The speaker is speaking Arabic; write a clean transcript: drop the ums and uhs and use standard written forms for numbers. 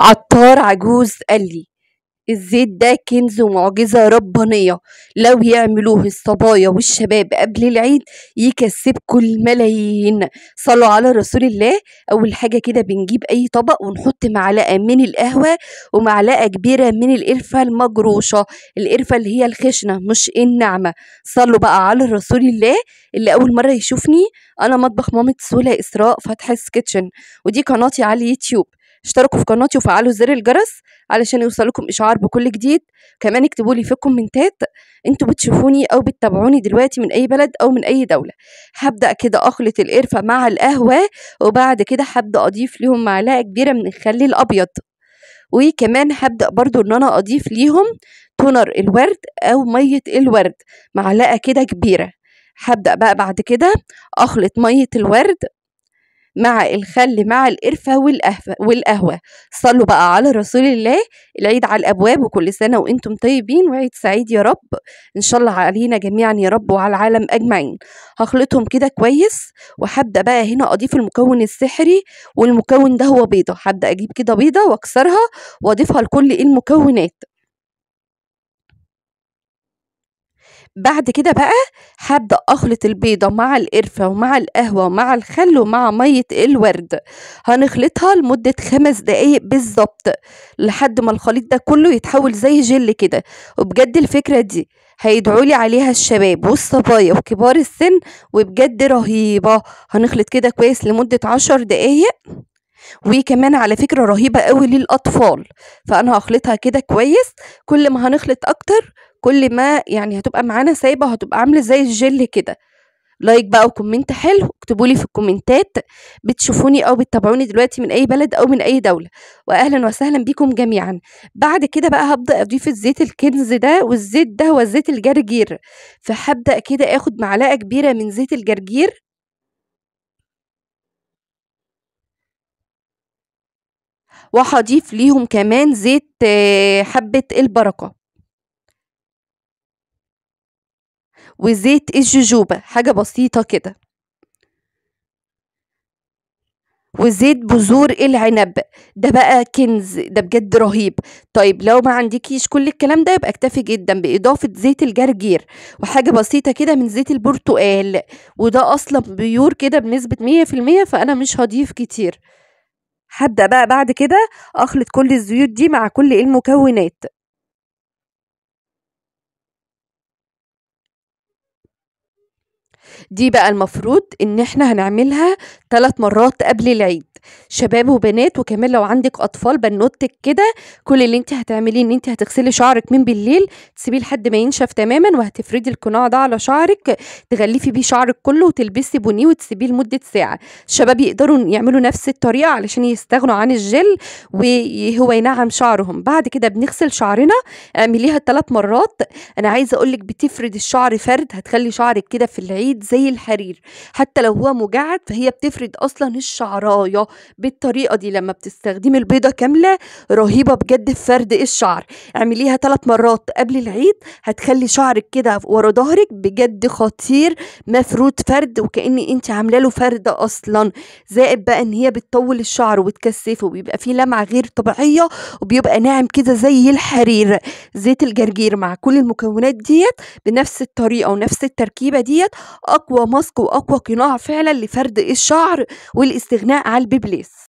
عطار عجوز قال لي: الزيت ده كنز ومعجزة ربانية، لو يعملوه الصبايا والشباب قبل العيد يكسبكوا الملايين. صلوا على رسول الله. أول حاجة كده بنجيب أي طبق ونحط معلقة من القهوة ومعلقة كبيرة من القرفة المجروشة، القرفة اللي هي الخشنة مش الناعمة. صلوا بقى على رسول الله. اللي أول مرة يشوفني، أنا مطبخ مامة سهولة إسراء فتحي كيتشن، ودي قناتي على اليوتيوب. اشتركوا في قناتي وفعلوا زر الجرس علشان يوصلكم إشعار بكل جديد. كمان اكتبوا لي في الكومنتات انتوا بتشوفوني او بتتابعوني دلوقتي من اي بلد او من اي دولة. هبدأ كده اخلط القرفة مع القهوة، وبعد كده هبدأ اضيف ليهم معلقة كبيرة من الخل الابيض، وكمان هبدأ برضو ان انا اضيف ليهم تونر الورد او مية الورد معلقة كده كبيرة. هبدأ بقى بعد كده اخلط مية الورد مع الخل مع القرفة والقهوة. صلوا بقى على رسول الله. العيد على الأبواب، وكل سنة وانتم طيبين وعيد سعيد يا رب إن شاء الله علينا جميعا يا رب وعلى العالم أجمعين. هخلطهم كده كويس، وهبدأ بقى هنا أضيف المكون السحري، والمكون ده هو بيضة. هبدأ أجيب كده بيضة وأكسرها وأضيفها لكل المكونات. بعد كده بقى هبدأ أخلط البيضة مع القرفة ومع القهوة ومع الخل ومع مية الورد. هنخلطها لمدة 5 دقايق بالظبط لحد ما الخليط ده كله يتحول زي جل كده. وبجد الفكرة دي هيدعولي عليها الشباب والصبايا وكبار السن، وبجد رهيبة. هنخلط كده كويس لمدة 10 دقايق، وكمان على فكرة رهيبة قوي للأطفال. فأنا هخلطها كده كويس. كل ما هنخلط أكتر كل ما يعني هتبقى معانا سايبة، هتبقى عاملة زي الجل كده. لايك بقى وكومنت حلو، اكتبوا لي في الكومنتات بتشوفوني او بتتابعوني دلوقتي من اي بلد او من اي دولة، واهلا وسهلا بكم جميعا. بعد كده بقى هبدأ اضيف الزيت الكنز ده، والزيت ده هو زيت الجرجير. فهبدأ كده اخد معلقة كبيرة من زيت الجرجير، وهضيف ليهم كمان زيت حبة البركة، وزيت الجوجوبا حاجة بسيطة كده، وزيت بذور العنب. ده بقى كنز، ده بجد رهيب. طيب لو ما عندكيش كل الكلام ده يبقى اكتفي جدا بإضافة زيت الجرجير، وحاجة بسيطة كده من زيت البرتقال، وده أصلا بيور كده بنسبة 100%، فأنا مش هضيف كتير. هبدأ بقى بعد كده أخلط كل الزيوت دي مع كل المكونات. دي بقى المفروض ان احنا هنعملها 3 مرات قبل العيد، شباب وبنات. وكمان لو عندك اطفال بنوتك كده، كل اللي انت هتعمليه ان انت هتغسلي شعرك من بالليل، تسيبيه لحد ما ينشف تماما، وهتفردي القناع ده على شعرك، تغلفي بيه شعرك كله وتلبسي بونيه وتسيبيه لمدة ساعة. الشباب يقدروا يعملوا نفس الطريقة علشان يستغنوا عن الجل وهو ينعم شعرهم. بعد كده بنغسل شعرنا، اعمليها 3 مرات. انا عايزة اقولك بتفرد الشعر فرد، هتخلي شعرك كده في العيد زي الحرير. حتى لو هو مجعد فهي بتفرد اصلا الشعرايه بالطريقه دي. لما بتستخدمي البيضه كامله رهيبه بجد في فرد الشعر. اعمليها 3 مرات قبل العيد، هتخلي شعرك كده ورا ظهرك بجد خطير، مفروض فرد وكأن انت عامله له فرد اصلا. زائد بقى ان هي بتطول الشعر وبتكثفه، وبيبقى فيه لمعه غير طبيعيه، وبيبقى ناعم كده زي الحرير. زيت الجرجير مع كل المكونات ديت بنفس الطريقه ونفس التركيبه ديت أقوى ماسك وأقوى قناع فعلا لفرد الشعر والاستغناء عن البيبليس.